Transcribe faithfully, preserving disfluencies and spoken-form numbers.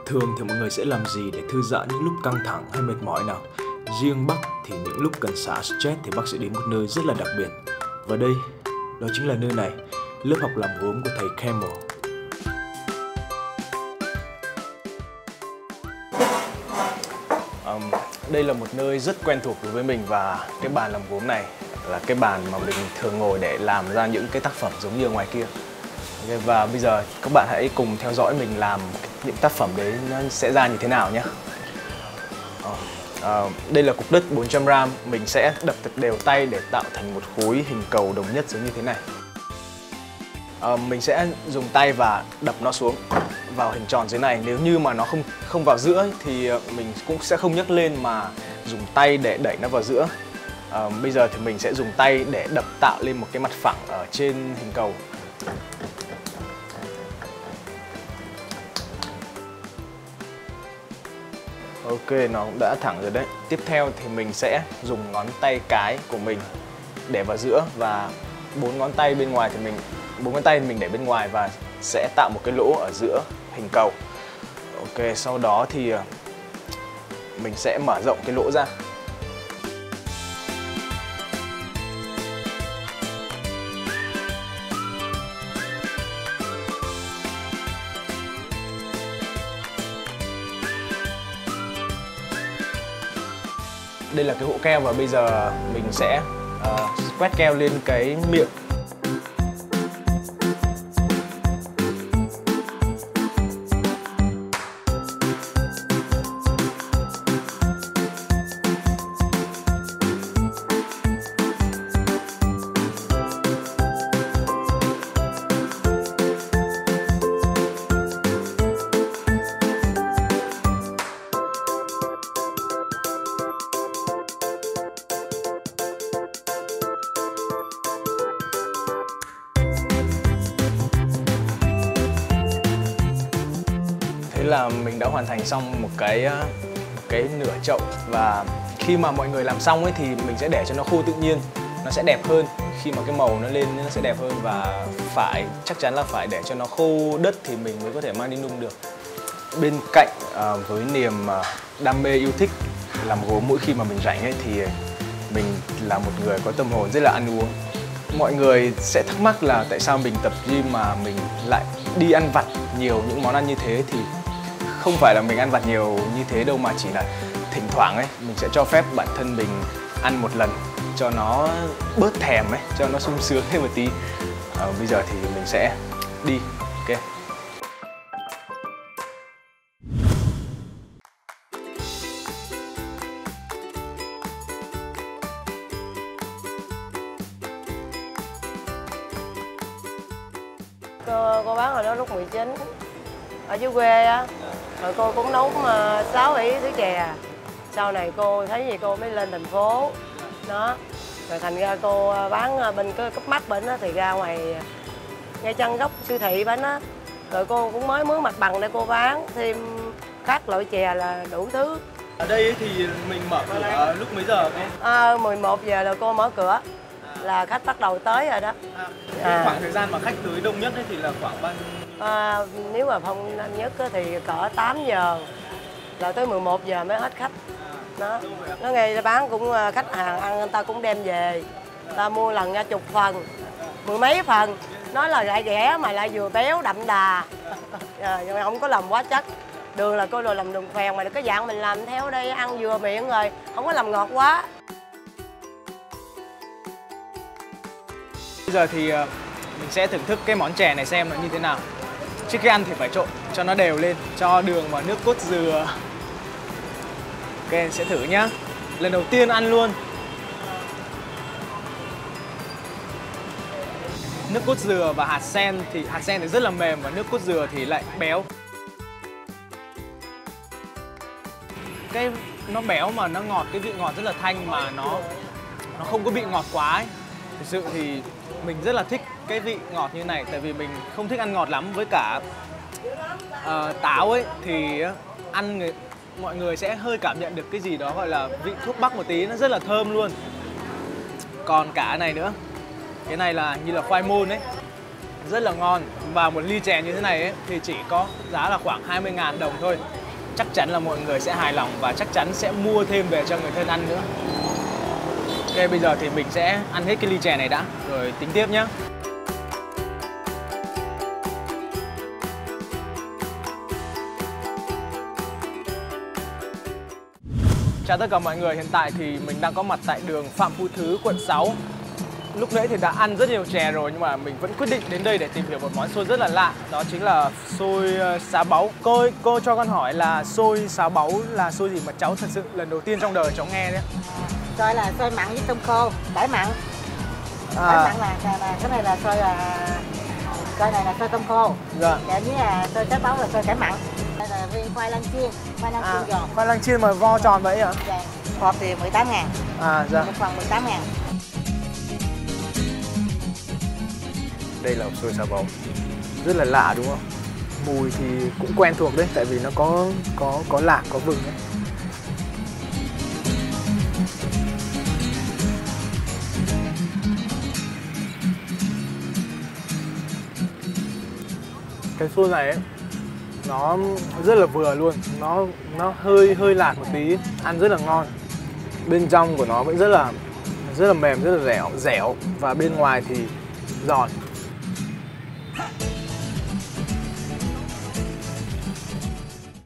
Thường thì mọi người sẽ làm gì để thư giãn những lúc căng thẳng hay mệt mỏi nào? Riêng Bắc thì những lúc cần xả stress thì Bắc sẽ đến một nơi rất là đặc biệt. Và đây, đó chính là nơi này, lớp học làm gốm của thầy Camel. Um, đây là một nơi rất quen thuộc đối với mình và cái bàn làm gốm này là cái bàn mà mình thường ngồi để làm ra những cái tác phẩm giống như ở ngoài kia. Okay, và bây giờ các bạn hãy cùng theo dõi mình làm những tác phẩm đấy nó sẽ ra như thế nào nhé. Uh, đây là cục đất bốn trăm gam, mình sẽ đập thật đều tay để tạo thành một khối hình cầu đồng nhất giống như thế này. Uh, mình sẽ dùng tay và đập nó xuống vào hình tròn dưới này. Nếu như mà nó không không vào giữa thì mình cũng sẽ không nhấc lên mà dùng tay để đẩy nó vào giữa. Uh, bây giờ thì mình sẽ dùng tay để đập tạo lên một cái mặt phẳng ở trên hình cầu. Ok, nó cũng đã thẳng rồi đấy. Tiếp theo thì mình sẽ dùng ngón tay cái của mình để vào giữa và bốn ngón tay bên ngoài thì mình bốn ngón tay mình để bên ngoài và sẽ tạo một cái lỗ ở giữa hình cầu. Ok, sau đó thì mình sẽ mở rộng cái lỗ ra. Đây là cái hũ keo và bây giờ mình sẽ uh, quét keo lên cái miệng. Là mình đã hoàn thành xong một cái một cái nửa chậu và khi mà mọi người làm xong ấy thì mình sẽ để cho nó khô tự nhiên, nó sẽ đẹp hơn. Khi mà cái màu nó lên nó sẽ đẹp hơn và phải chắc chắn là phải để cho nó khô đất thì mình mới có thể mang đi nung được. Bên cạnh uh, với niềm uh, đam mê yêu thích làm gốm mỗi khi mà mình rảnh ấy thì mình là một người có tâm hồn rất là ăn uống. Mọi người sẽ thắc mắc là tại sao mình tập gym mà mình lại đi ăn vặt nhiều những món ăn như thế, thì không phải là mình ăn vặt nhiều như thế đâu mà chỉ là thỉnh thoảng ấy mình sẽ cho phép bản thân mình ăn một lần cho nó bớt thèm ấy, cho nó sung sướng thêm một tí. À, bây giờ thì mình sẽ đi. Ok. Cô, cô bán hồi đó lúc mười chín ở dưới quê á, rồi cô cũng nấu sáu bảy thứ chè. Sau này cô thấy gì cô mới lên thành phố đó, rồi thành ra cô bán bên cái cấp mắt bên đó thì ra ngoài ngay chân góc siêu thị bên đó, rồi cô cũng mới mướn mặt bằng để cô bán thêm các loại chè là đủ thứ. Ở đây thì mình mở cửa lúc mấy giờ cô? À, mười một giờ là cô mở cửa là khách bắt đầu tới rồi đó. À, à. Khoảng thời gian mà khách tới đông nhất ấy thì là khoảng bao nhiêu? À, nếu mà phong nhanh nhất thì cỡ tám giờ là tới mười một giờ mới hết khách. Đó. Nó ngày bán cũng khách hàng ăn người ta cũng đem về, người ta mua lần ra chục phần, mười mấy phần, nói là lại rẻ mà lại vừa béo đậm đà, à, không có làm quá chất. Đường là cô rồi làm đường phèn mà cái dạng mình làm theo đây ăn vừa miệng rồi, không có làm ngọt quá. Bây giờ thì mình sẽ thưởng thức cái món chè này xem nó như thế nào. Trước khi ăn thì phải trộn cho nó đều lên, cho đường và nước cốt dừa. Ok, sẽ thử nhá. Lần đầu tiên ăn luôn. Nước cốt dừa và hạt sen thì hạt sen thì rất là mềm và nước cốt dừa thì lại béo. Cái nó béo mà nó ngọt, cái vị ngọt rất là thanh mà nó nó không có bị ngọt quá ấy. Thực sự thì mình rất là thích cái vị ngọt như này, tại vì mình không thích ăn ngọt lắm. Với cả uh, táo ấy thì ăn người, mọi người sẽ hơi cảm nhận được cái gì đó gọi là vị thuốc bắc một tí, nó rất là thơm luôn. Còn cả cái này nữa, cái này là như là khoai môn ấy, rất là ngon. Và một ly chè như thế này ấy, thì chỉ có giá là khoảng hai mươi ngàn đồng thôi. Chắc chắn là mọi người sẽ hài lòng và chắc chắn sẽ mua thêm về cho người thân ăn nữa. Ok, bây giờ thì mình sẽ ăn hết cái ly chè này đã, rồi tính tiếp nhé. Chào tất cả mọi người, hiện tại thì mình đang có mặt tại đường Phạm Phú Thứ, quận sáu. Lúc nãy thì đã ăn rất nhiều chè rồi nhưng mà mình vẫn quyết định đến đây để tìm hiểu một món xôi rất là lạ. Đó chính là xôi sá báu. Cô cô cho con hỏi là xôi sá báu là xôi gì mà cháu thật sự lần đầu tiên trong đời cháu nghe đấy. Xôi là xôi mặn với tôm khô, cải mặn. À. Cải mặn là, là, là cái này là xôi là cái này là xôi tôm khô. Dạ. Cái với là xôi sá báu là xôi cải mặn. Đây là viên khoai lang chiên, khoai lang À, chiên giòn. khoai lang chiên mà vo tròn vậy hả? Dạ. Hộp thì mười tám ngàn. À dạ. Một phần mười tám ngàn. Đây là xôi sá báu. Rất là lạ đúng không? Mùi thì cũng quen thuộc đấy, tại vì nó có có có lạc, có vừng ấy. Cái xôi này ấy, nó rất là vừa luôn, nó nó hơi hơi lạt một tí, ăn rất là ngon. Bên trong của nó vẫn rất là rất là mềm, rất là dẻo, dẻo và bên ngoài thì giòn.